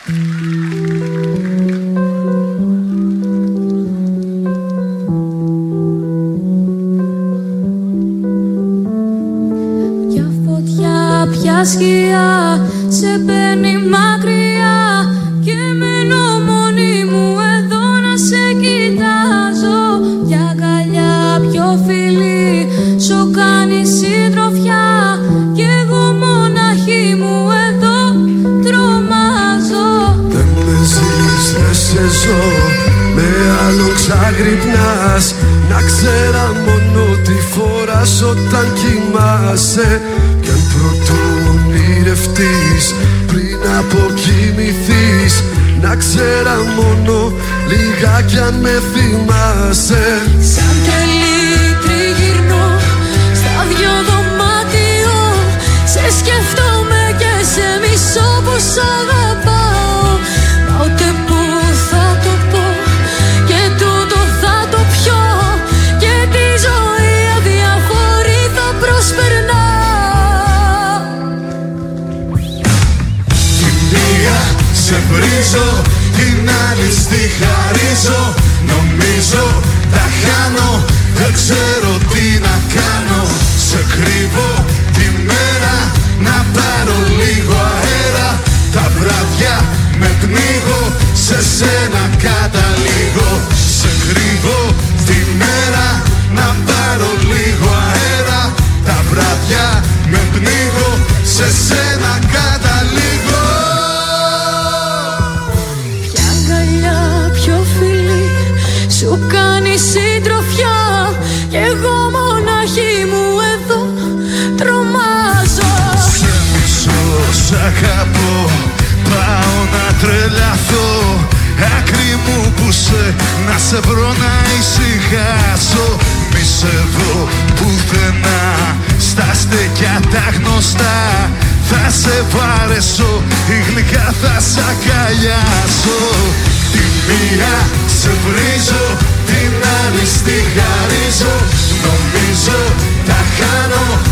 Ποια φωτιά, ποια σκιά σε παίρνει μακριά και μένω μόνη μου εδώ να σε κοιτάζω. Ποια αγκαλιά, ποιο φιλί σου κάνει συντροφιά κι εγώ μοναχή μου εδώ τρομάζω. Δεν με ζεις, δεν σε ζω, με άλλο ξαγρυπνάς. Να ξέρα μόνο τι φοράς όταν κοιμάσαι. Κι αν πρωτού ονειρευτείς πριν αποκοιμηθείς, να ξέρα μόνο λιγάκι αν με θυμάσαι. Σαν τρελή τριγυρνώ στα δυο δωμάτιο, σε σκέφτομαι και σε μισώ πως αγαπάω. Μα ούτε που θα το πω και τούτο θα το πιω, και τη ζωή αδιαφορή θα προσπερνάω. Τη μία σε βρίζω, την άλλη στη χαρίζω. Νομίζω τα χάνω, δεν ξέρω τι να κάνω. Σε κρύβω τη μέρα να πάρω λίγο αέρα. Τα βράδια με πνίγω, σε σένα καταλήγω. Σε κρύβω τη μέρα να πάρω λίγο αέρα. Τα βράδια με πνίγω, σε σένα καταλήγω. Ποια αγκαλιά, ποιο φιλί σου κάνει συντροφιά κι εγώ μοναχή μου εδώ τρομάζω. Σε μισώ, σ' αγαπώ, πάω να τρελαθώ. Άκρη μου που να σε βρω να ησυχάσω. Μη σε δω πουθενά στα στεκιά τα γνωστά. Θα σε βαρέσω, η γλυκά θα σ' αγκαλιάσω. Τη μία σε βρίζω, την άλλη στη χαρίζω. Νομίζω τα χάνω,